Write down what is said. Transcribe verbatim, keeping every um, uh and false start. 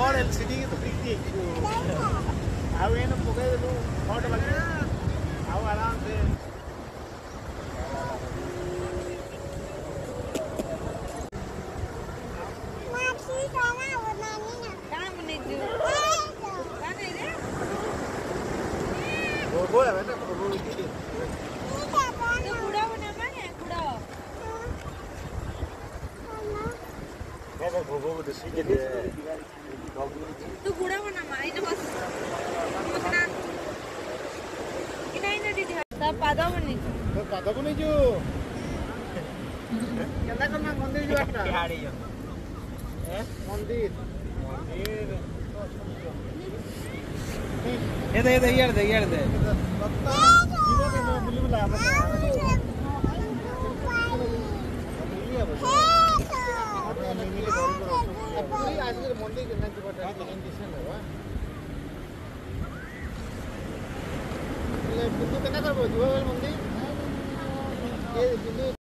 बड़ एलसीडी तो दिखती आउ एन पकई देलु हट लगे आउ आराम से वो बोला बेटा वो की गुड़ा बना माने गुड़ा बाबा भोगो को दसी के तू गुड़ा बना मा इने बस मकना इना इना दीदी सब पादा बनी तो पादा को नहीं जो केना करना मंदिर जो आता बिहारी जो हैं मंदिर मंदिर ये दे दे यार दे यार दे जीरो के नो बुली बुला मत पूरी आज के मंदिर के ना बटा इंडिशन है वा ले बिंदु केना करबो जुवा मंदिर ये बिंदु